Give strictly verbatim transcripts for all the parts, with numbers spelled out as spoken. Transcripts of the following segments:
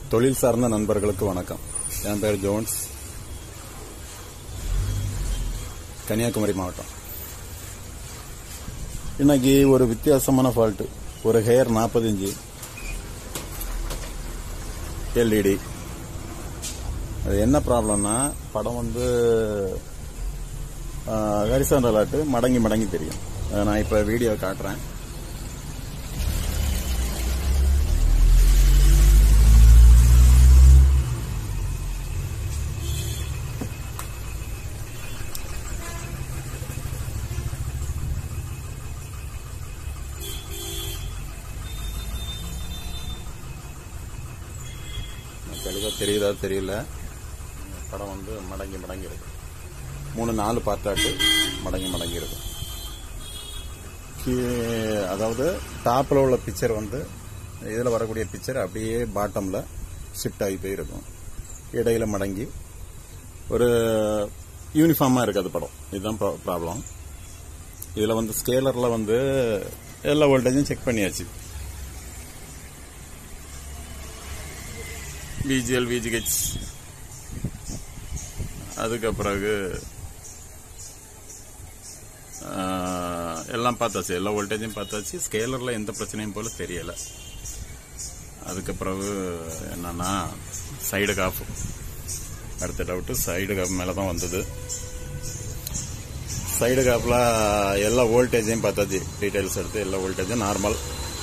தொழில் சார்ந்த நண்பர்களுக்கு வணக்கம். என் பேர் ஜோன்ஸ், கன்னியாகுமரி மாவட்டம். இன்னைக்கு ஒரு வித்தியாசமான ஃபால்ட். ஒரு ஹேர் நாற்பது இன்ச்சு எல்இடி. அது என்ன ப்ராப்ளம்னா, படம் வந்து ஹரிசாண்டல் ஆட்டு மடங்கி மடங்கி தெரியும். நான் இப்போ வீடியோ காட்டுறேன். தெளிவாக தெரியுதா தெரியல. படம் வந்து மடங்கி மடங்கி இருக்கு. மூணு நாலு பார்ட்டாட்டு மடங்கி மடங்கி இருக்கு. அதாவது டாப்பில் உள்ள பிக்சர் வந்து இதில் வரக்கூடிய பிக்சர் அப்படியே பாட்டமில் ஷிஃப்ட் ஆகி போயிருக்கும். இடையில மடங்கி ஒரு யூனிஃபார்மாக இருக்காது படம். இதுதான் ப்ராப்ளம். இதில் வந்து ஸ்கேலரில் வந்து எல்லா வோல்டேஜும் செக் பண்ணியாச்சு. விஜிஎல் விஜிஹெச் அதுக்கு பிறகு எல்லாம் பார்த்தாச்சு. எல்லா வோல்டேஜும் பார்த்தாச்சு. ஸ்கேலரில் எந்த பிரச்சனையும் போல தெரியலை. அதுக்கு பிறகு என்னன்னா சைடு காஃப். அடுத்த டவுட்டு சைடு காஃப் மேலே தான் வந்தது. சைடு காஃபில் எல்லா வோல்டேஜையும் பார்த்தாச்சு. டீட்டெயில்ஸ் எடுத்து எல்லா வோல்டேஜும் நார்மல்.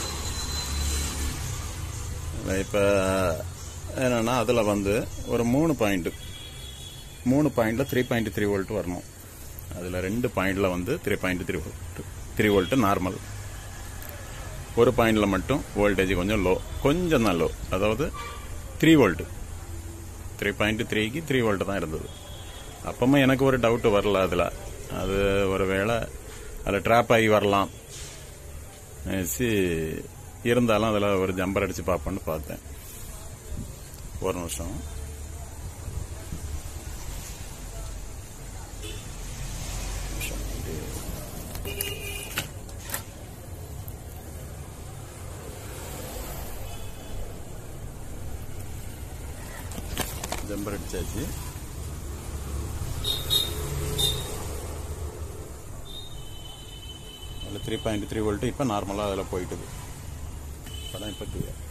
இப்போ என்னன்னா அதில் வந்து ஒரு மூணு பாயிண்ட் மூணு பாயிண்ட்ல த்ரீ பாயிண்ட் த்ரீ வோல்ட் வரணும். அதில் ரெண்டு பாயிண்ட்ல வந்து three point three three volt normal. ஒரு பாயிண்ட்ல மட்டும் வோல்டேஜ் கொஞ்சம் லோ, கொஞ்சம் தான் லோ. அதாவது த்ரீ வோல்ட் த்ரீ பாயிண்ட் த்ரீக்கு த்ரீ வோல்ட் தான் இருந்தது. அப்பவுமே எனக்கு ஒரு டவுட் வரல. அதில் அது ஒரு வேளை அதில் ட்ராப் ஆகி வரலாம். இருந்தாலும் அதில் ஒரு ஜம்பர் அடிச்சு பார்ப்போன்னு பார்த்தேன். ஒரு நிமிஷம். ஜம்பர் அடிச்சாச்சு. அதில் த்ரீ பாயிண்ட் த்ரீ வோல்ட் இப்போ நார்மலாக அதில் போயிட்டுது. படம் இப்போ கிளியர்.